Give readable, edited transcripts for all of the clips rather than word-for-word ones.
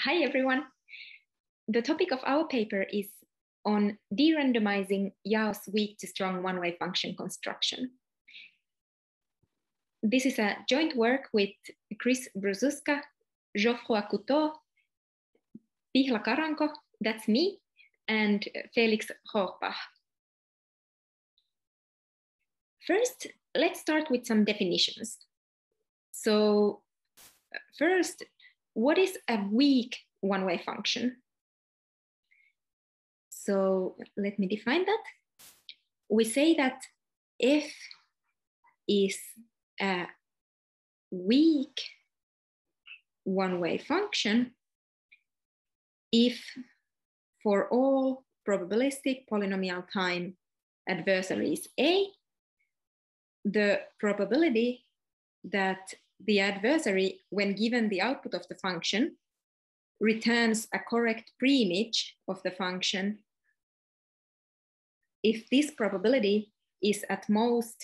Hi, everyone. The topic of our paper is on de-randomizing Yao's weak to strong one-way function construction. This is a joint work with Chris Brzuska, Geoffroy Couteau, Pihla Karanko, that's me, and Felix Rohrbach. First, let's start with some definitions. So first, what is a weak one-way function? So let me define that. We say that f is a weak one-way function if for all probabilistic polynomial time adversaries A, the probability that the adversary, when given the output of the function, returns a correct preimage of the function, if this probability is at most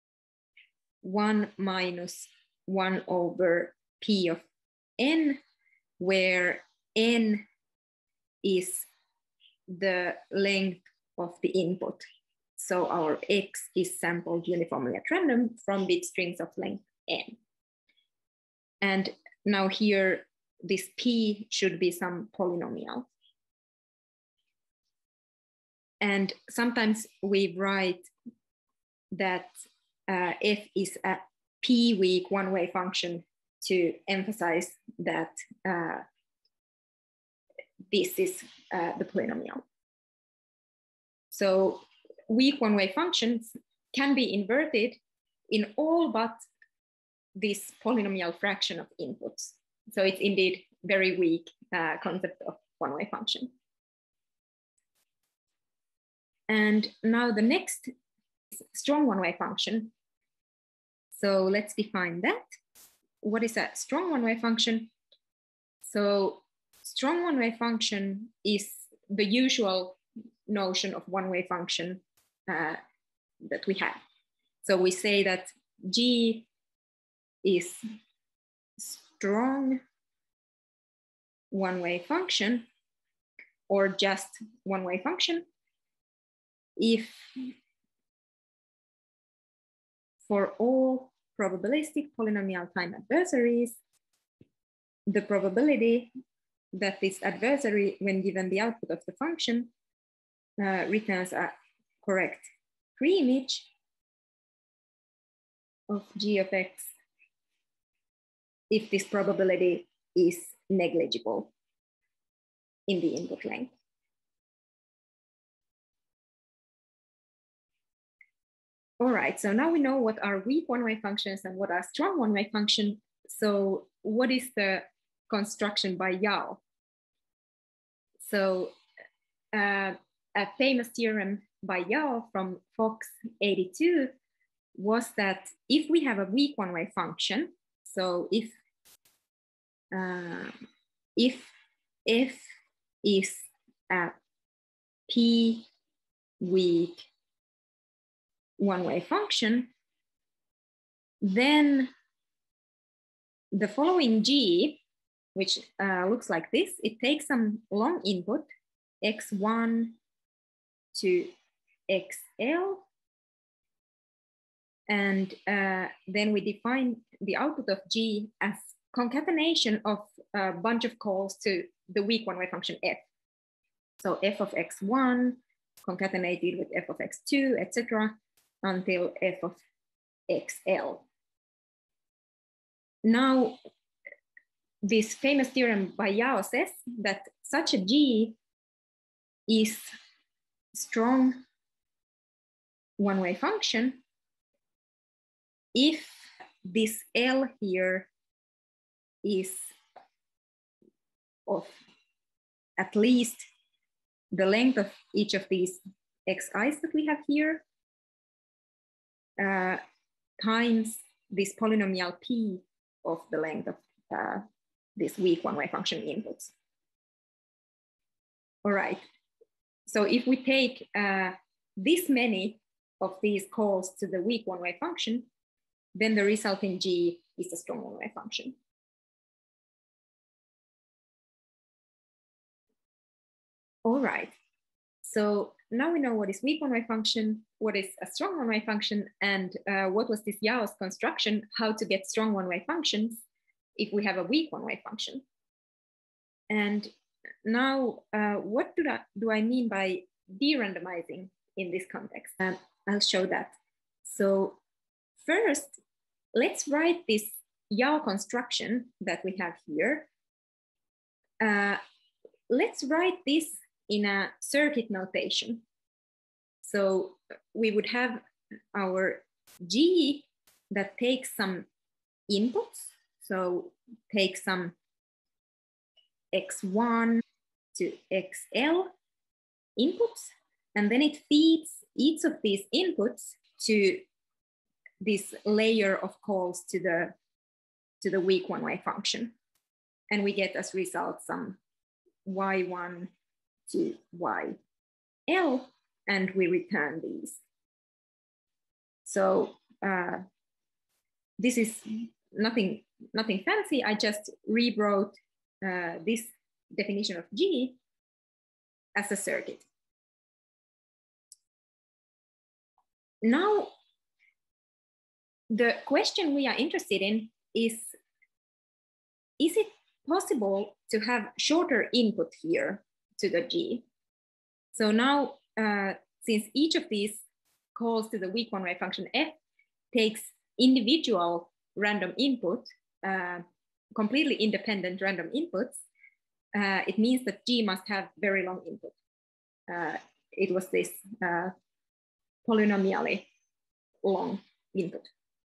1 minus 1 over P of n, where n is the length of the input. So our x is sampled uniformly at random from bit strings of length n. And now here, this P should be some polynomial. And sometimes we write that f is a P weak one-way function to emphasize that this is the polynomial. So weak one-way functions can be inverted in all but this polynomial fraction of inputs. So it's indeed very weak concept of one-way function. And now the next is strong one-way function. So let's define that. What is a strong one-way function? So strong one-way function is the usual notion of one-way function that we have. So we say that G is strong one-way function or just one-way function if for all probabilistic polynomial time adversaries, the probability that this adversary, when given the output of the function, returns a correct preimage of g of x if this probability is negligible in the input length. All right, so now we know what are weak one-way functions and what are strong one-way functions. So what is the construction by Yao? So a famous theorem by Yao from Fox 82 was that if we have a weak one-way function, so if f is a P weak one-way function, then the following G, which looks like this, it takes some long input, x1 to xl, and then we define the output of G as concatenation of a bunch of calls to the weak one-way function f. So f of x1 concatenated with f of x2, etc., until f of xl. Now, this famous theorem by Yao says that such a G is strong one-way function if this L here is of at least the length of each of these xi's that we have here times this polynomial P of the length of this weak one-way function inputs. All right, so if we take this many of these calls to the weak one-way function, then the resulting G is a strong one-way function. All right. So now we know what is weak one-way function, what is a strong one-way function, and what was this Yao's construction, how to get strong one-way functions if we have a weak one-way function. And now, what do I mean by de-randomizing in this context? I'll show that. So first, let's write this Yao construction that we have here. Let's write this in a circuit notation. So we would have our G that takes some inputs. So take some X1 to XL inputs, and then it feeds each of these inputs to this layer of calls to the weak one-way function. And we get as result some Y1 to YL, and we return these. So this is nothing fancy. I just rewrote this definition of G as a circuit. Now, the question we are interested in is it possible to have shorter input here to the G? So now, since each of these calls to the weak one-way function f takes individual random input, completely independent random inputs, it means that G must have very long input. It was this polynomially long input.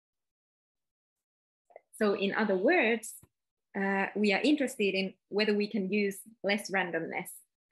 So in other words, we are interested in whether we can use less randomness.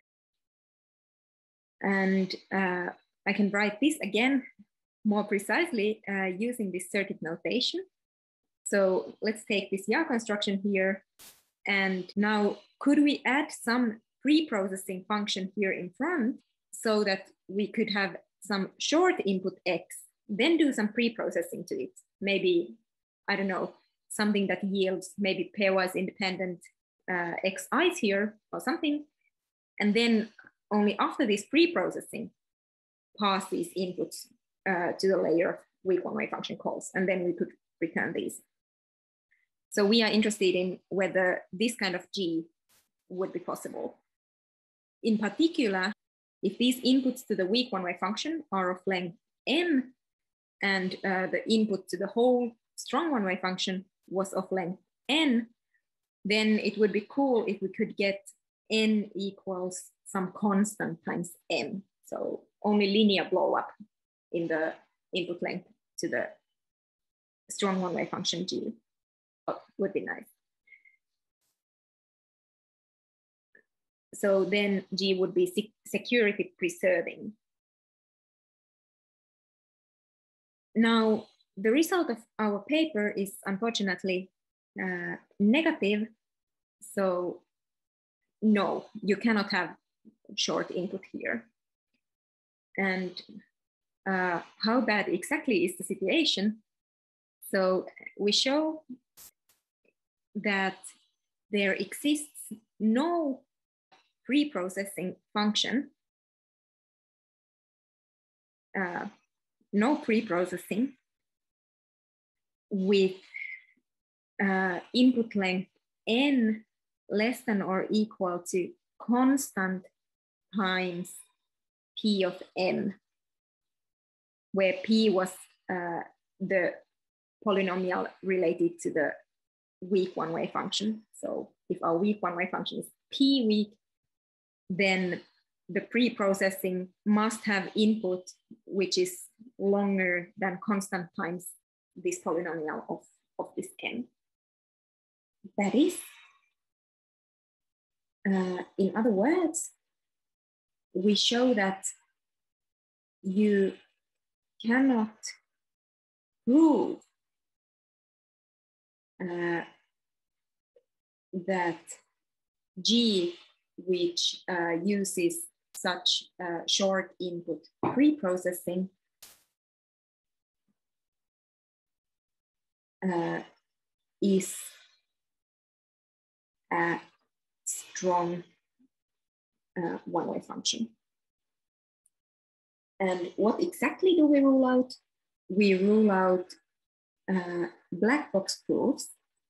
And I can write this again more precisely using this circuit notation. So let's take this Yao construction here. And now, could we add some pre-processing function here in front so that we could have some short input X, then do some pre-processing to it? Maybe, I don't know, something that yields maybe pairwise independent Xi's here or something. And then only after this pre-processing, pass these inputs to the layer of weak one-way function calls, and then we could return these. So we are interested in whether this kind of G would be possible. In particular, if these inputs to the weak one-way function are of length n, and the input to the whole strong one-way function was of length n, then it would be cool if we could get n equals some constant times m. So only linear blow up in the input length to the strong one-way function G would be nice. So then G would be security preserving. Now, the result of our paper is unfortunately negative. So no, you cannot have short input here. And how bad exactly is the situation? So we show that there exists no pre-processing function, no pre-processing with input length n less than or equal to constant times p of n, where p was the polynomial related to the weak one-way function. So if our weak one-way function is p weak, then the pre-processing must have input which is longer than constant times this polynomial of this n. That is, in other words, we show that you cannot prove that G, which uses such short input pre-processing, is a strong one-way function. And what exactly do we rule out? We rule out black box proofs.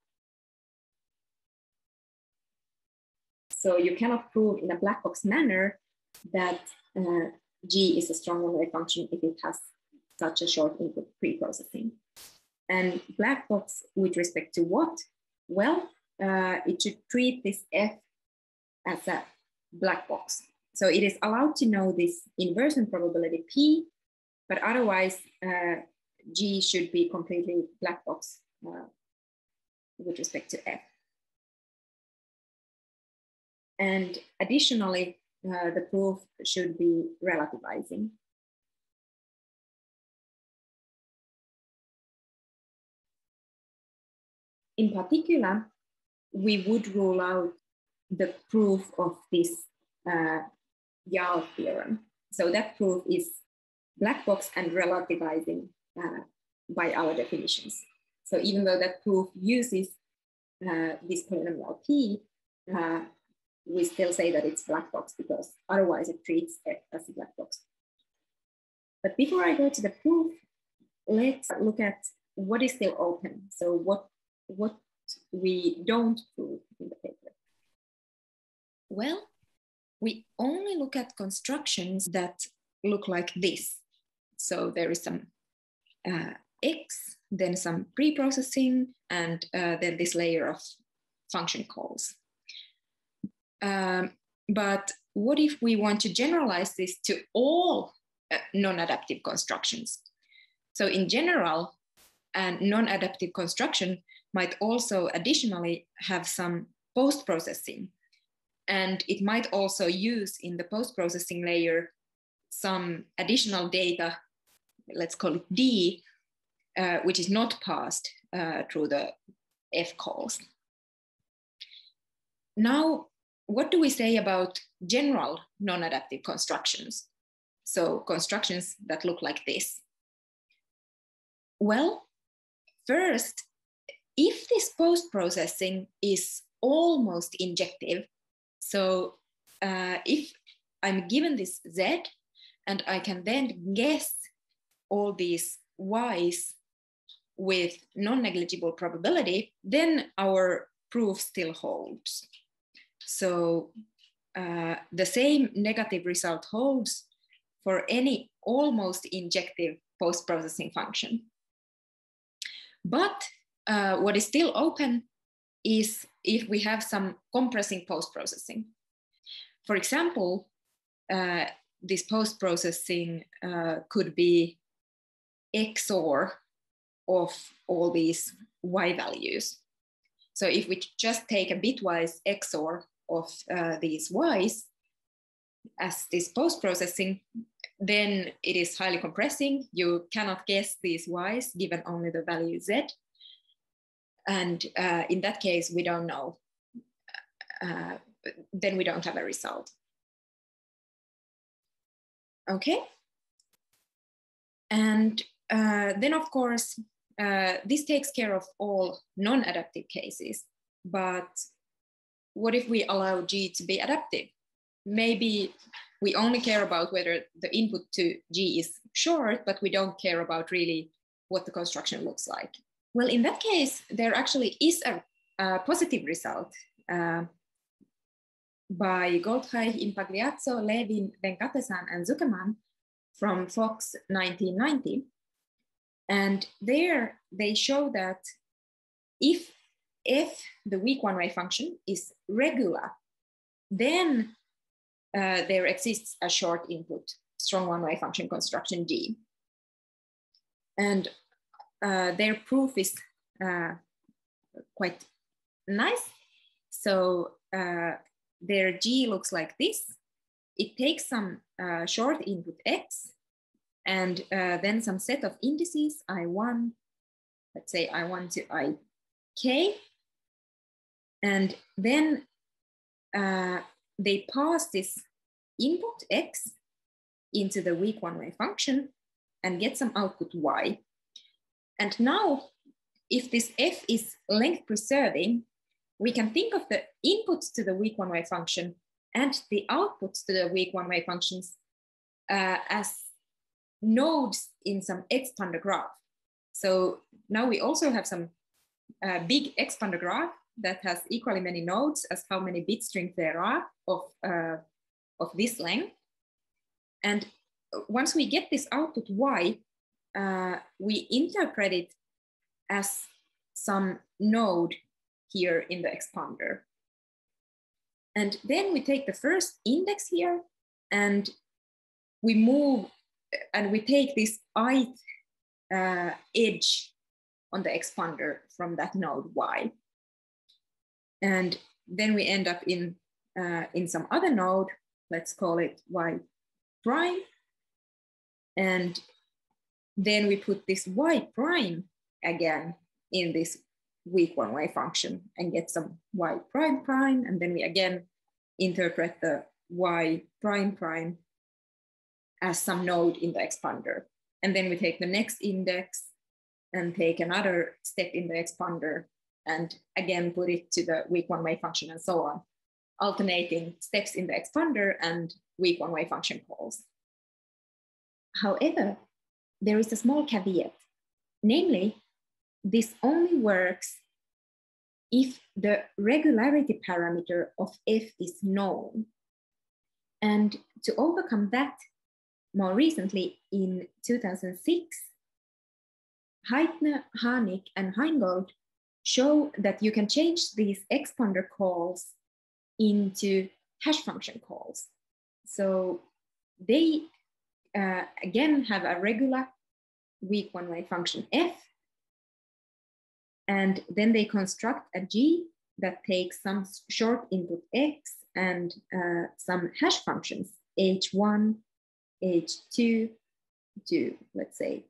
So you cannot prove in a black box manner that G is a strong one-way function if it has such a short input pre-processing. And black box with respect to what? Well, it should treat this F as a black box. So it is allowed to know this inversion probability P, but otherwise G should be completely black box with respect to F. And additionally, the proof should be relativizing. In particular, we would rule out the proof of this Yale theorem. So that proof is black box and relativizing by our definitions. So even though that proof uses this polynomial P, we still say that it's black box because otherwise it treats it as a black box. But before I go to the proof, let's look at what is still open. So what we don't prove in the paper. Well, we only look at constructions that look like this. So there is some X, then some pre-processing, and then this layer of function calls. But what if we want to generalize this to all non-adaptive constructions? So in general, a non-adaptive construction might also additionally have some post-processing. And it might also use in the post-processing layer some additional data, let's call it D, which is not passed through the F calls. Now, what do we say about general non-adaptive constructions? So constructions that look like this. Well, first, if this post-processing is almost injective, so if I'm given this Z and I can then guess all these Y's with non-negligible probability, then our proof still holds. So the same negative result holds for any almost injective post-processing function. But what is still open is if we have some compressing post-processing. For example, this post-processing could be XOR of all these Y values. So if we just take a bitwise XOR of these Y's as this post-processing, then it is highly compressing. You cannot guess these Y's given only the value Z. And in that case, we don't know. Then we don't have a result. Okay. And then, of course, this takes care of all non-adaptive cases. But what if we allow G to be adaptive? Maybe we only care about whether the input to G is short, but we don't care about really what the construction looks like. Well, in that case, there actually is a positive result by Goldreich, Impagliazzo, Levin, Venkatesan, and Zuckerman from Fox 1990. And there they show that if F, the weak one-way function, is regular, then there exists a short input strong one-way function construction G. And their proof is quite nice. So their G looks like this. It takes some short input X and then some set of indices I1, let's say I1 to IK. And then they pass this input X into the weak one-way function and get some output Y. And now, if this F is length preserving, we can think of the inputs to the weak one-way function and the outputs to the weak one-way functions as nodes in some expander graph. So now we also have some big expander graph that has equally many nodes as how many bit strings there are of this length. And once we get this output y, we interpret it as some node here in the expander. And then we take the first index here and we move and we take this ith edge on the expander from that node y. And then we end up in some other node, let's call it y prime. And then we put this y prime again in this weak one-way function and get some y prime prime. And then we again interpret the y prime prime as some node in the expander. And then we take the next index and take another step in the expander and again put it to the weak one-way function and so on, alternating steps in the expander and weak one-way function calls. However, there is a small caveat, namely, this only works if the regularity parameter of f is known. And to overcome that, more recently in 2006, Heitner, Harnik, and Heingold show that you can change these expander calls into hash function calls. So they again have a regular weak one-way function f, and then they construct a g that takes some short input x and some hash functions h1, h2 to, let's say,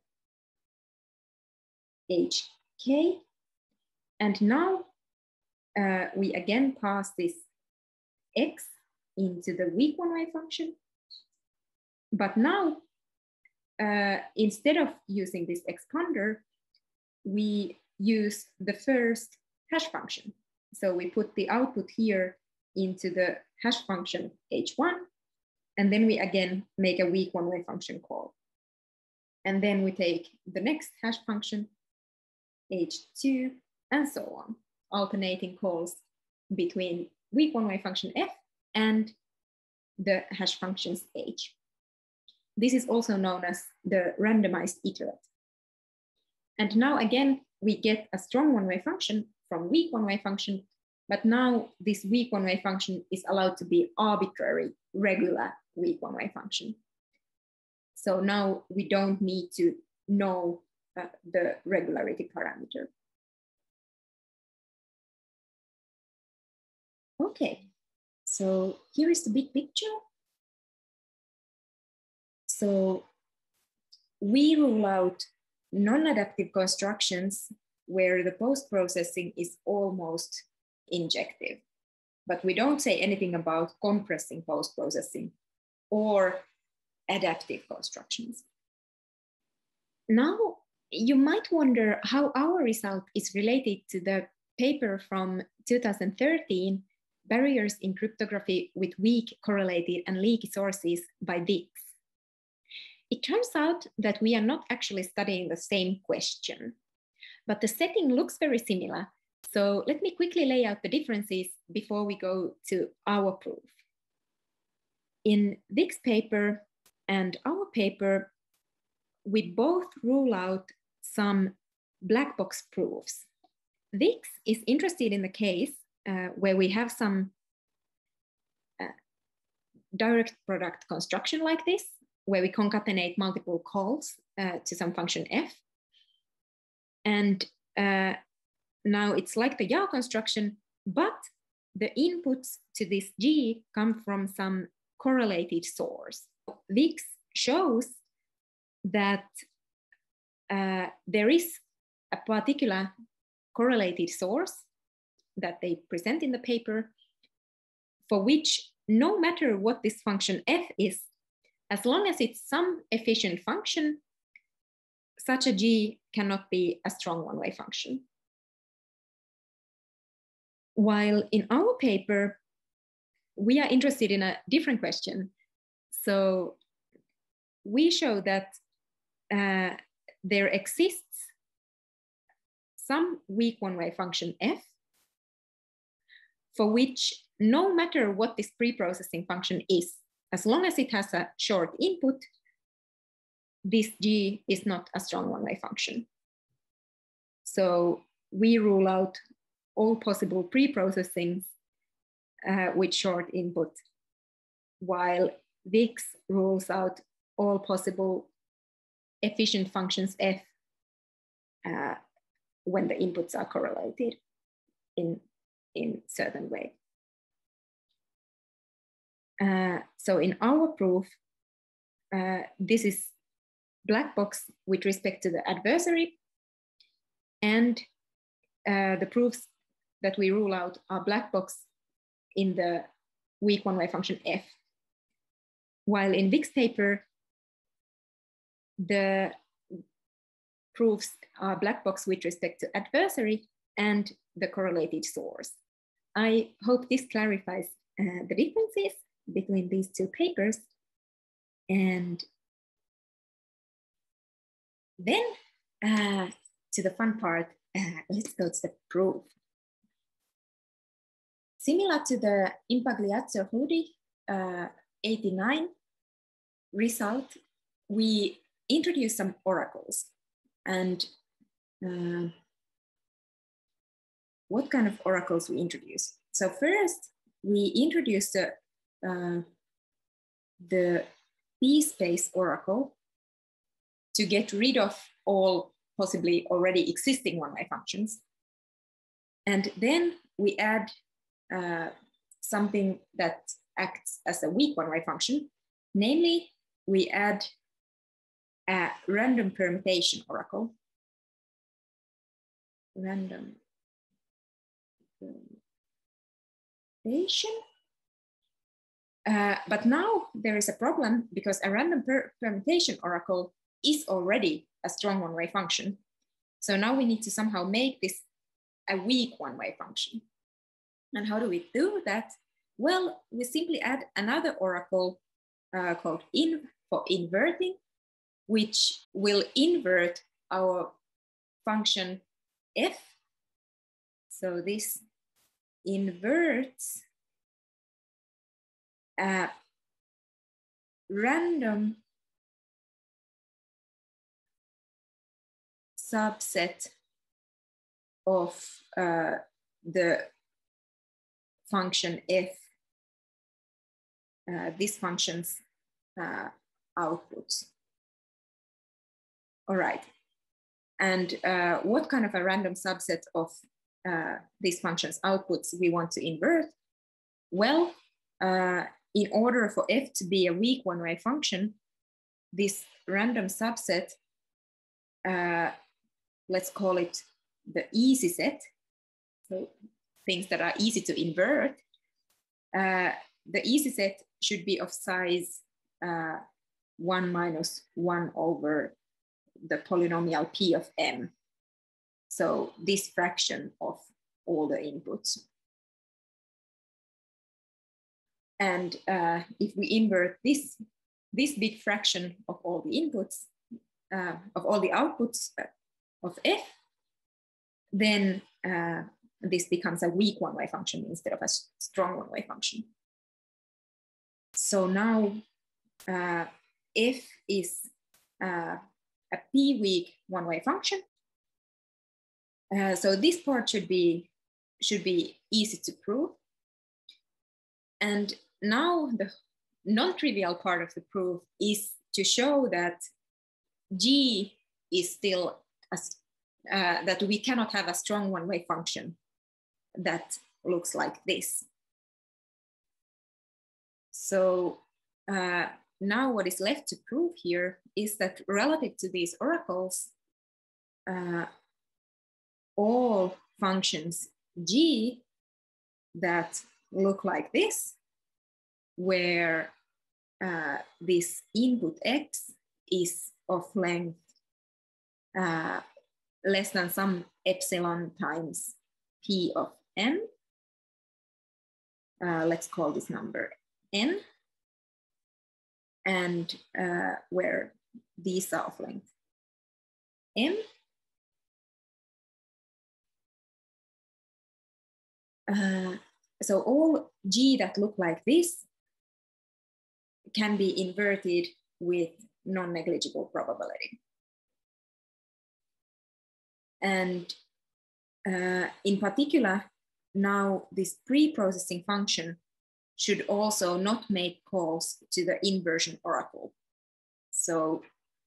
hk. And now we again pass this x into the weak one-way function. But now, instead of using this expander, we use the first hash function. So we put the output here into the hash function h1, and then we again make a weak one-way function call. And then we take the next hash function h2, and so on, alternating calls between weak one-way function f and the hash functions h. This is also known as the randomized iterate. And now again, we get a strong one-way function from weak one-way function, but now this weak one-way function is allowed to be arbitrary, regular weak one-way function. So now we don't need to know the regularity parameter. Okay, so here is the big picture. So we rule out non-adaptive constructions where the post-processing is almost injective, but we don't say anything about compressing post-processing or adaptive constructions. Now, you might wonder how our result is related to the paper from 2013, Barriers in Cryptography with Weak, Correlated, and Leaky Sources by Dix. It turns out that we are not actually studying the same question, but the setting looks very similar. So let me quickly lay out the differences before we go to our proof. In Dix's paper and our paper, we both rule out some black box proofs. Dix is interested in the case where we have some direct product construction like this, where we concatenate multiple calls to some function f. And now it's like the Yao construction, but the inputs to this G come from some correlated source. Dix shows that there is a particular correlated source that they present in the paper, for which no matter what this function f is, as long as it's some efficient function, such a G cannot be a strong one-way function. While in our paper, we are interested in a different question. So we show that there exists some weak one-way function f, for which no matter what this pre-processing function is, as long as it has a short input, this g is not a strong one-way function. So we rule out all possible pre-processings with short input, while Vix rules out all possible efficient functions f when the inputs are correlated in certain way. So in our proof, this is black box with respect to the adversary, and the proofs that we rule out are black box in the weak one-way function f. While in Vic's paper, the proofs are black box with respect to adversary and the correlated source. I hope this clarifies the differences between these two papers. And then to the fun part, let's go to the proof. Similar to the Impagliazzo-Hudi 89 result, we introduced some oracles. And what kind of oracles we introduce? So first, we introduced the p-space oracle to get rid of all possibly already existing one-way functions. And then we add something that acts as a weak one-way function. Namely, we add a random permutation oracle. Random permutation. But now there is a problem because a random permutation oracle is already a strong one-way function. So now we need to somehow make this a weak one-way function. And how do we do that? Well, we simply add another oracle called in for inverting, which will invert our function f. So this inverts a random subset of the function f, this function's outputs. All right. And what kind of a random subset of these functions' outputs we want to invert? Well, in order for f to be a weak one-way function, this random subset, let's call it the easy set, so things that are easy to invert, the easy set should be of size 1 minus 1 over the polynomial p of m. So this fraction of all the inputs. And if we invert this big fraction of all the inputs, of all the outputs of f, then this becomes a weak one-way function instead of a strong one-way function. So now f is a p-weak one-way function. So this part should be easy to prove. And now the non-trivial part of the proof is to show that g is still that we cannot have a strong one-way function that looks like this. So now what is left to prove here is that relative to these oracles, all functions g that look like this, where this input x is of length less than some epsilon times p of m, let's call this number n, and where these are of length m. So all G that look like this can be inverted with non-negligible probability. And in particular, now this pre-processing function should also not make calls to the inversion oracle. So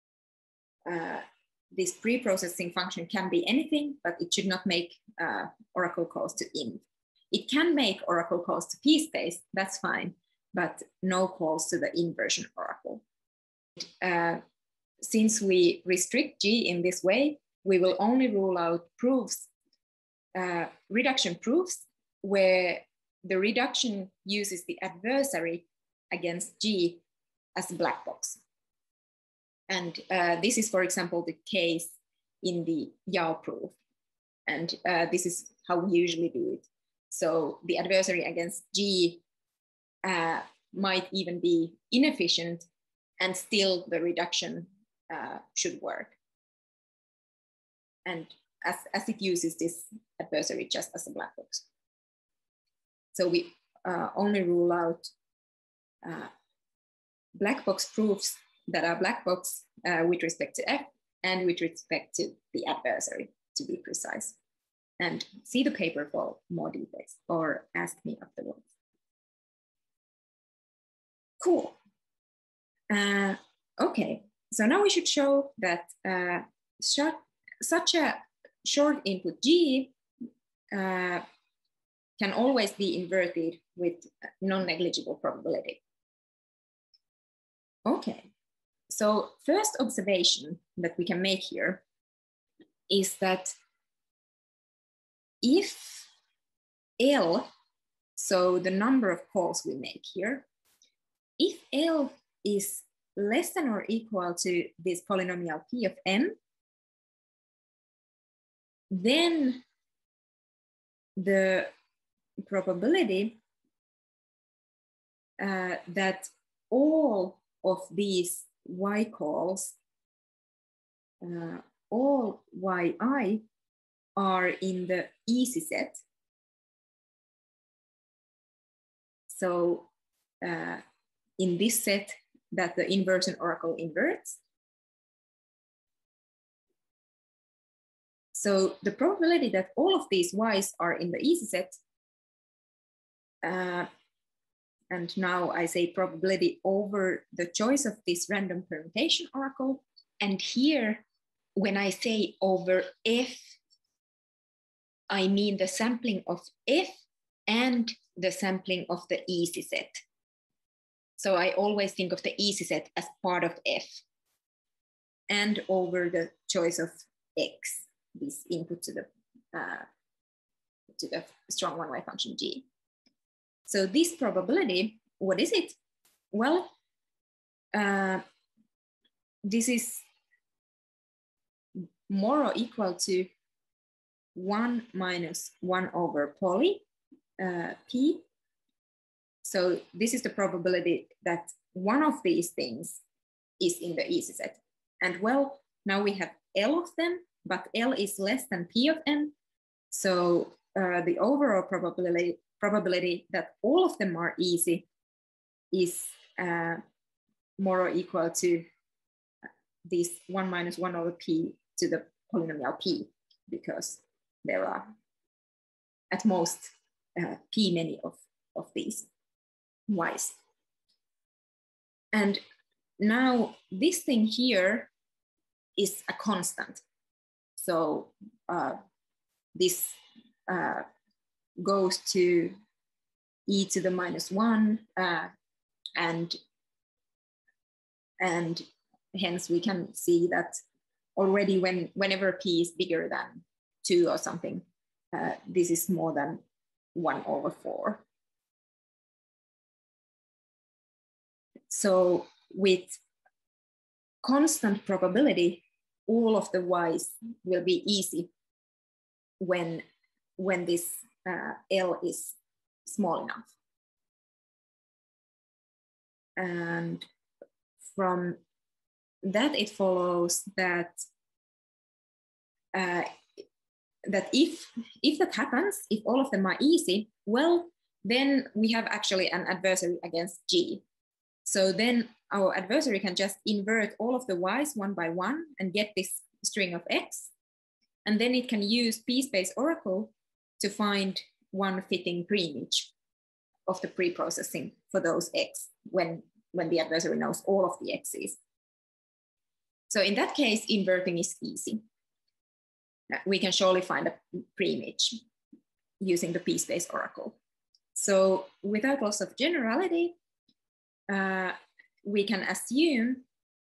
this pre-processing function can be anything, but it should not make oracle calls to inv. It can make oracle calls to p-space, that's fine, but no calls to the inversion oracle. Since we restrict G in this way, we will only rule out proofs, reduction proofs, where the reduction uses the adversary against G as a black box. And this is, for example, the case in the Yao proof. And this is how we usually do it. So the adversary against G might even be inefficient, and still the reduction should work. And as it uses this adversary just as a black box. So we only rule out black box proofs that are black box with respect to F and with respect to the adversary, to be precise. And see the paper for more details or ask me afterwards. Cool. Okay, so now we should show that such a short input G can always be inverted with non-negligible probability. Okay, so first observation that we can make here is that if L, so the number of calls we make here, if L is less than or equal to this polynomial P of n, then the probability that all of these y calls, all yi, are in the easy set. So in this set that the inversion oracle inverts. So the probability that all of these y's are in the easy set, and now I say probability over the choice of this random permutation oracle. And here, when I say over F, I mean the sampling of F and the sampling of the easy set. So I always think of the easy set as part of F, and over the choice of X, this input to the strong one-way function G. So this probability, what is it? Well, this is more or equal to 1 minus 1 over poly P. So this is the probability that one of these things is in the easy set. And well, now we have L of them, but L is less than P of n. So the overall probability that all of them are easy is more or equal to this 1 minus 1 over P to the polynomial P, because there are at most P many of these y's. And now this thing here is a constant. So this goes to e to the minus 1, and hence we can see that already whenever p is bigger than 2 or something, this is more than 1 over 4. So with constant probability, all of the y's will be easy when this L is small enough. And from that, it follows that that if that happens, if all of them are easy, well, then we have actually an adversary against G. So then our adversary can just invert all of the Y's one by one and get this string of X. And then it can use P-space oracle to find one fitting preimage of the pre-processing for those X when the adversary knows all of the X's. So in that case, inverting is easy. We can surely find a preimage using the P-space oracle. So without loss of generality, we can assume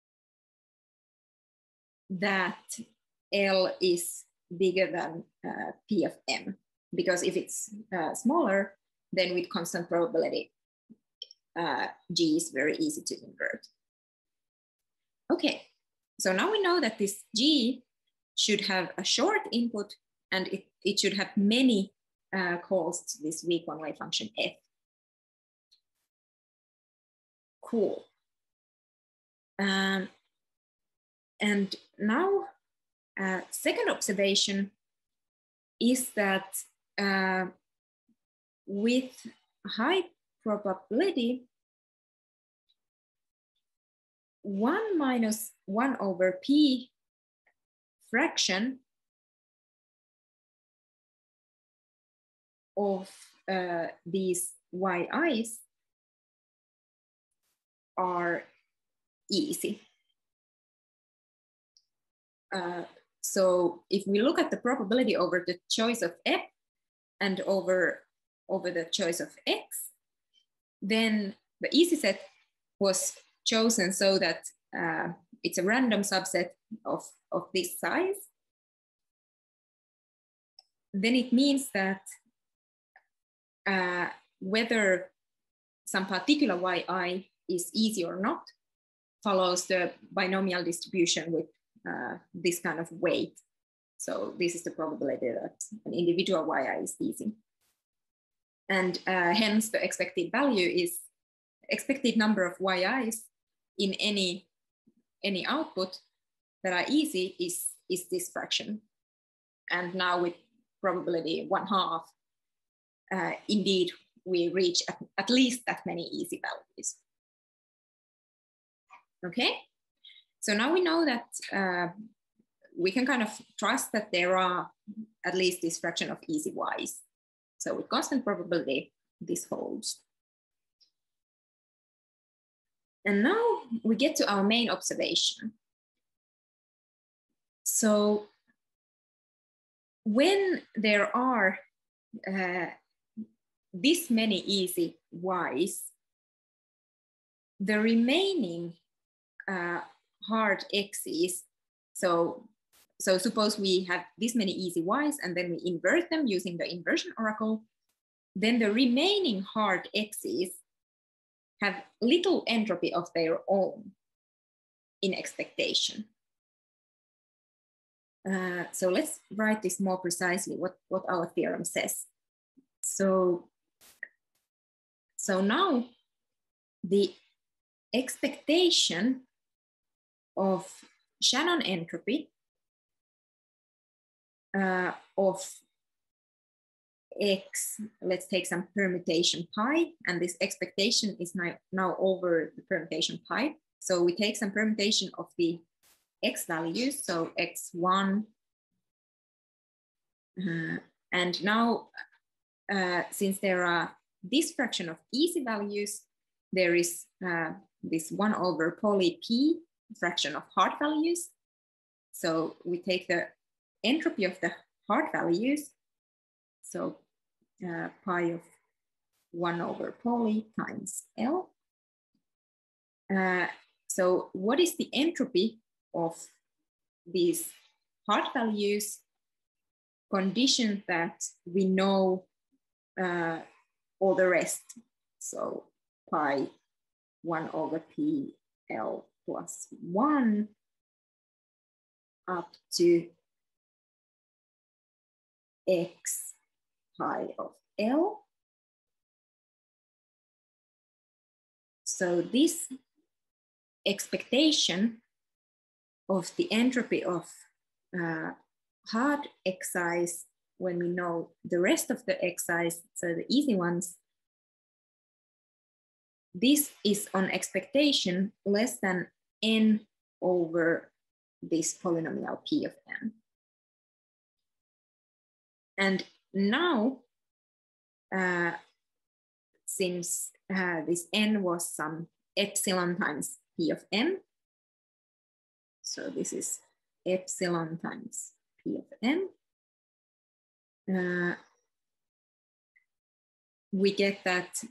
that L is bigger than P of M, because if it's smaller, then with constant probability, G is very easy to invert. Okay, so now we know that this G should have a short input and it should have many calls to this weak one-way function F. Cool. And now, second observation is that with high probability, 1 minus 1 over P fraction of these yi's are easy. So if we look at the probability over the choice of F and over the choice of X, then the easy set was chosen so that it's a random subset of this size. Then it means that whether some particular yi is easy or not follows the binomial distribution with this kind of weight. So this is the probability that an individual yi is easy. And hence the expected value is expected number of yi's in any output that are easy is this fraction. And now with probability 1/2, indeed, we reach at least that many easy values. Okay, so now we know that we can kind of trust that there are at least this fraction of easy y's. So with constant probability, this holds. And now we get to our main observation. So when there are this many easy y's, the remaining hard x's, so suppose we have this many easy y's and then we invert them using the inversion oracle, then the remaining hard x's have little entropy of their own in expectation. So let's write this more precisely, what our theorem says. So now the expectation of Shannon entropy of X, let's take some permutation pi, and this expectation is now over the permutation pi. So we take some permutation of the X values, so X1, and now since there are this fraction of easy values, there is this 1 over poly P fraction of hard values. So we take the entropy of the hard values, so pi of 1 over poly times L. So what is the entropy of these hard values, condition that we know all the rest? So pi 1 over P L plus 1 up to X pi of L. So this expectation of the entropy of hard exercise, when we know the rest of the exercise, so the easy ones, this is on expectation less than n over this polynomial p of n. And now, since this n was some epsilon times p of n, so this is epsilon times p of n, we get that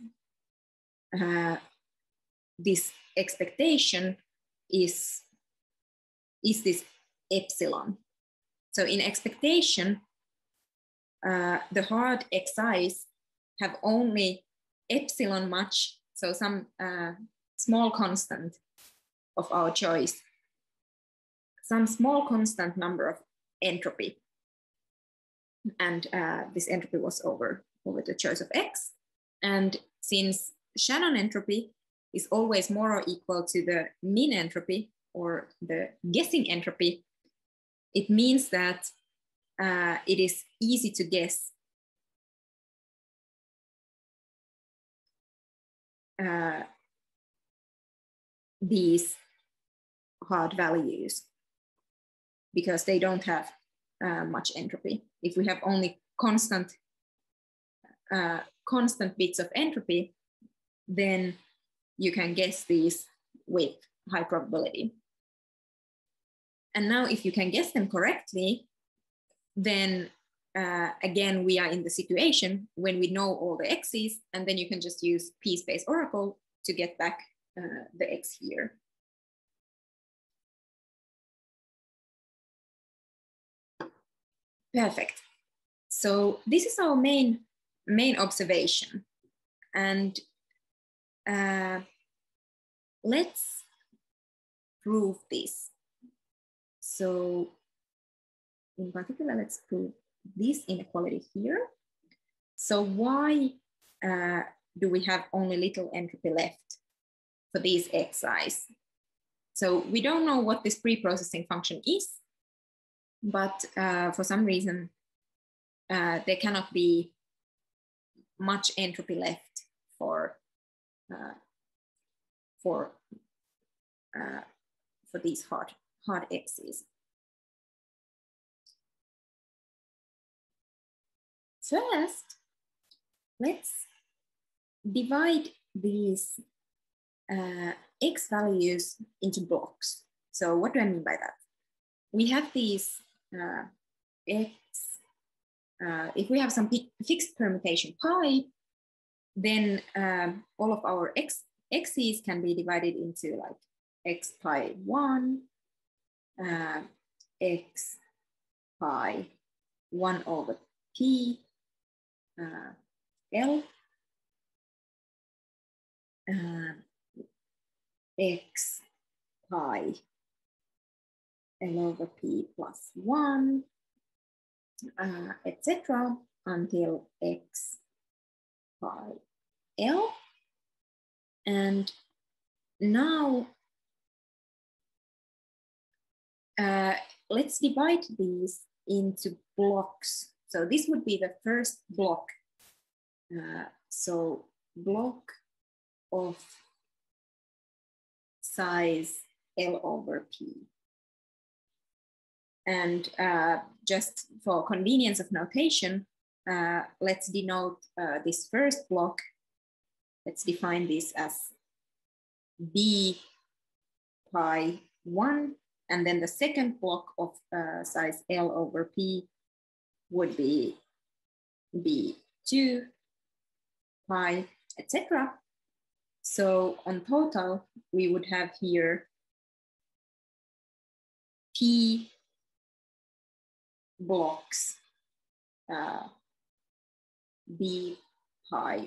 this expectation is this epsilon. So in expectation, the hard exercise have only epsilon much, so some small constant of our choice, some small constant number of entropy. And this entropy was over the choice of x. And since Shannon entropy is always more or equal to the mean entropy or the guessing entropy, it means that it is easy to guess these hard values because they don't have much entropy. If we have only constant bits of entropy, then you can guess these with high probability. And now if you can guess them correctly, then again, we are in the situation when we know all the x's, and then you can just use p-space oracle to get back the x here. Perfect. So this is our main observation. And let's prove this. So in particular, let's prove this inequality here. So why do we have only little entropy left for these xi's? So we don't know what this pre-processing function is, but for some reason, there cannot be much entropy left for these hard x's. First, let's divide these x values into blocks. So what do I mean by that? We have these x, if we have some fixed permutation pi, then all of our x's can be divided into like x pi 1, x pi 1 over p, L, x pi L over p plus 1, etc. until x pi L. And now let's divide these into blocks. So this would be the first block. So block of size L over P. And just for convenience of notation, let's denote this first block. Let's define this as B pi 1. And then the second block of size L over P would be B2 pi, etc. So on total, we would have here P blocks B pi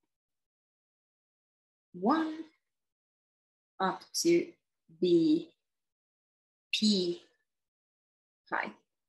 1 up to B P pi.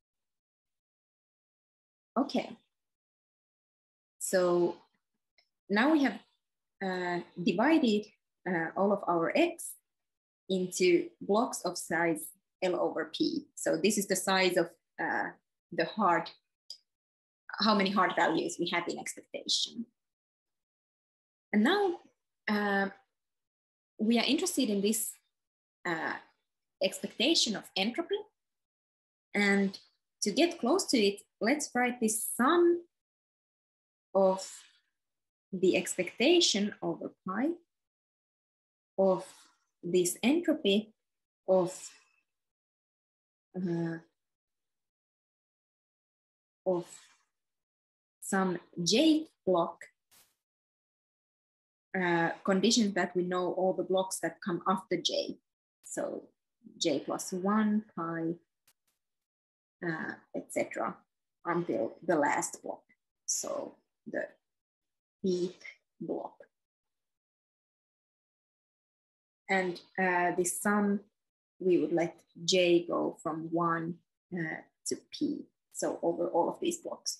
Okay. So now we have divided all of our x into blocks of size L over P. So this is the size of the hard, how many hard values we have in expectation. And now we are interested in this expectation of entropy. And to get close to it, let's write this sum of the expectation over pi of this entropy of some j block, conditions that we know all the blocks that come after j. So j plus 1, pi, etc. until the last block. So the pth block. And this sum, we would let j go from 1 to p. So over all of these blocks.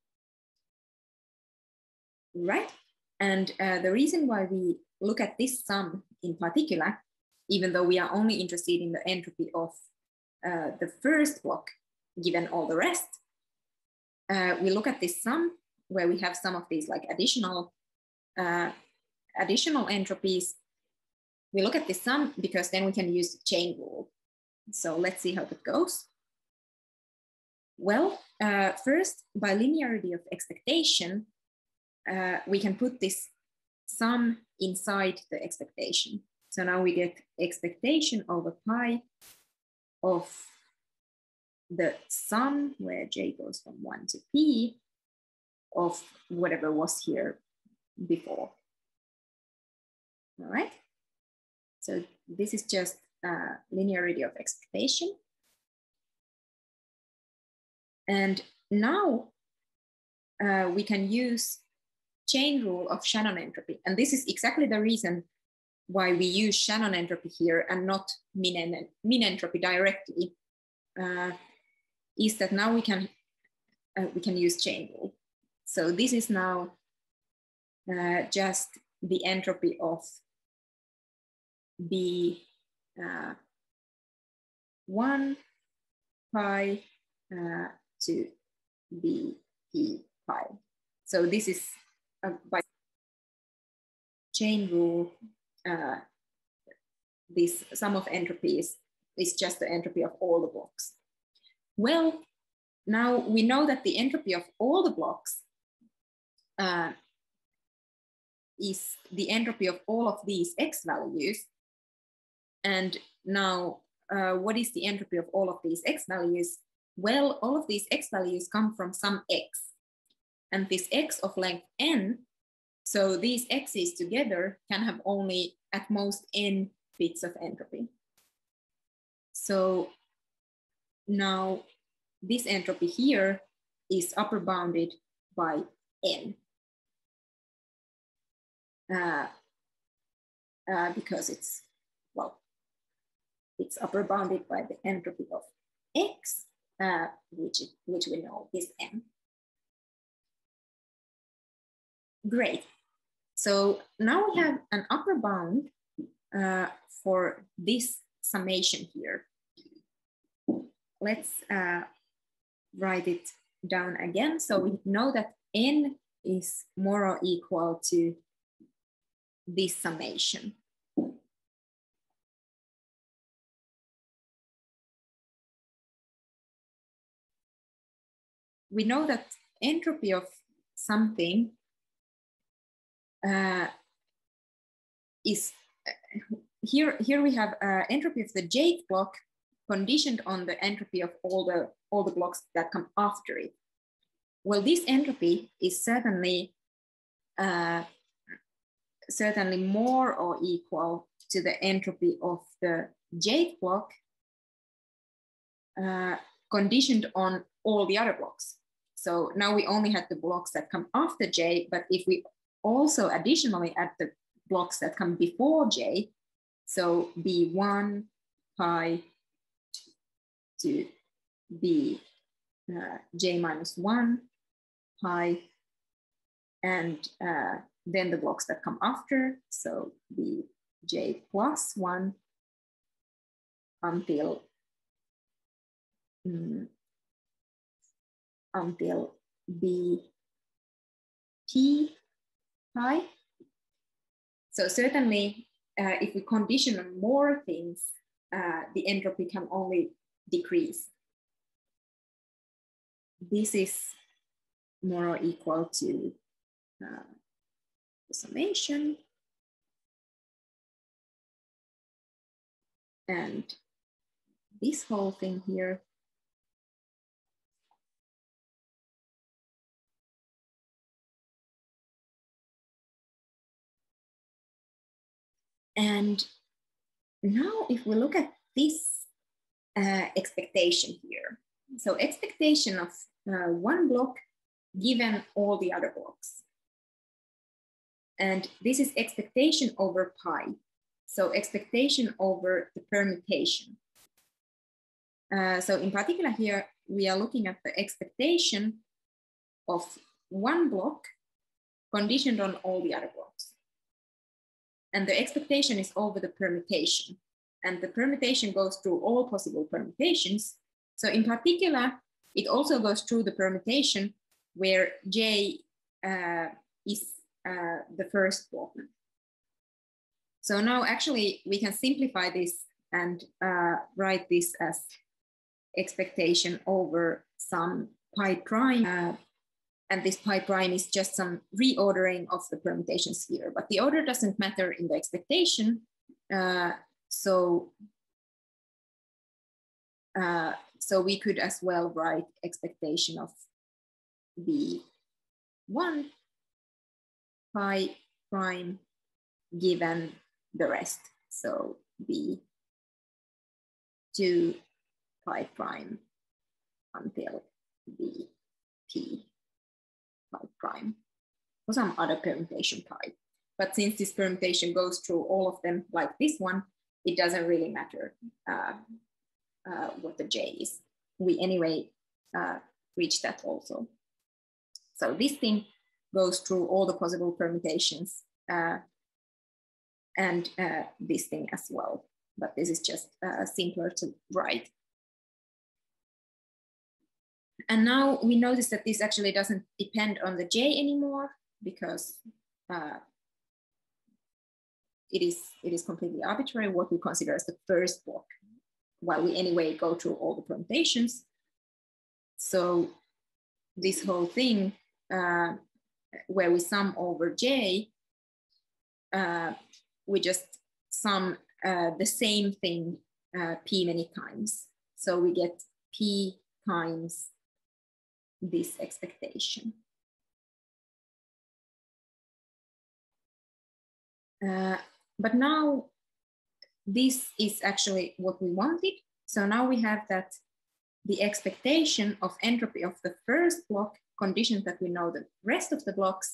Right? And the reason why we look at this sum in particular, even though we are only interested in the entropy of the first block, given all the rest, we look at this sum where we have some of these like additional entropies. We look at this sum because then we can use the chain rule. So let's see how that goes. Well, first, by linearity of expectation, we can put this sum inside the expectation. So now we get expectation over pi of the sum, where j goes from 1 to p, of whatever was here before. All right. So this is just linearity of expectation. And now we can use chain rule of Shannon entropy. And this is exactly the reason why we use Shannon entropy here and not mean entropy directly, is that now we can use chain rule. So this is now just the entropy of the 1 pi to the p pi. So this is by chain rule, this sum of entropies is just the entropy of all the blocks. Well, now we know that the entropy of all the blocks is the entropy of all of these x values. And now, what is the entropy of all of these x values? Well, all of these x values come from some x. And this x of length n, so these x's together can have only at most n bits of entropy. So now this entropy here is upper bounded by n. Because it's, well, it's upper bounded by the entropy of x, which we know is n. Great. So now we have an upper bound for this summation here. Let's write it down again. So we know that n is more or equal to this summation. We know that entropy of something is here we have entropy of the jth block conditioned on the entropy of all the blocks that come after it. Well, this entropy is certainly more or equal to the entropy of the jth block conditioned on all the other blocks. So now we only had the blocks that come after j, but if we also additionally add the blocks that come before j, so b1 pi to b j minus 1 pi, and then the blocks that come after, so b j plus 1 until b p pi. So certainly, if we condition on more things, the entropy can only decrease. This is more or equal to the summation. And this whole thing here. And now if we look at this expectation here. So expectation of one block given all the other blocks. And this is expectation over pi. So expectation over the permutation. So in particular here, we are looking at the expectation of one block conditioned on all the other blocks. And the expectation is over the permutation. And the permutation goes through all possible permutations. So in particular, it also goes through the permutation where J is the first block. So now actually we can simplify this and write this as expectation over some pi prime. And this pi prime is just some reordering of the permutations here, but the order doesn't matter in the expectation. So we could as well write expectation of B1 pi prime given the rest. So B2 pi prime until BP pi prime for some other permutation type. But since this permutation goes through all of them like this one, it doesn't really matter what the J is. We anyway reach that also. So this thing goes through all the possible permutations and this thing as well. But this is just simpler to write. And now we notice that this actually doesn't depend on the J anymore because it is completely arbitrary what we consider as the first block, while we anyway go through all the permutations. So this whole thing where we sum over J, we just sum the same thing P many times. So we get P times this expectation. But now this is actually what we wanted. So now we have that the expectation of entropy of the first block, conditioned that we know the rest of the blocks,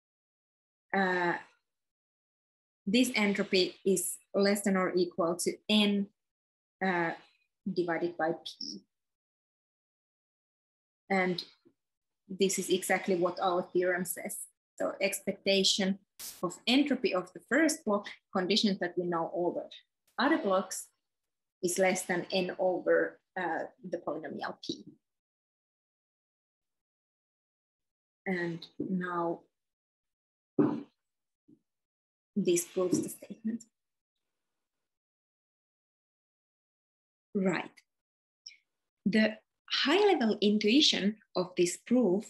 this entropy is less than or equal to N divided by P. And this is exactly what our theorem says. So expectation of entropy of the first block, conditioned that we know all the other blocks, is less than N over the polynomial P. And now this proves the statement. Right. The high-level intuition of this proof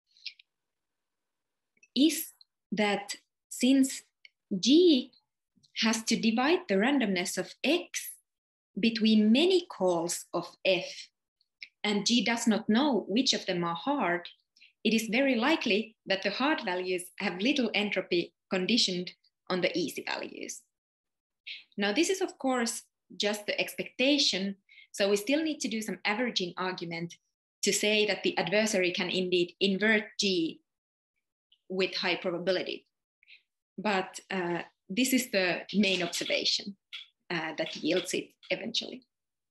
is that since G has to divide the randomness of X between many calls of F, and G does not know which of them are hard, it is very likely that the hard values have little entropy conditioned on the easy values. Now, this is of course just the expectation, so we still need to do some averaging argument to say that the adversary can indeed invert G with high probability. But this is the main observation that yields it eventually.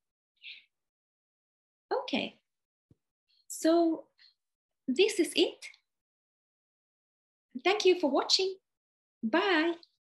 Okay, so this is it. Thank you for watching. Bye.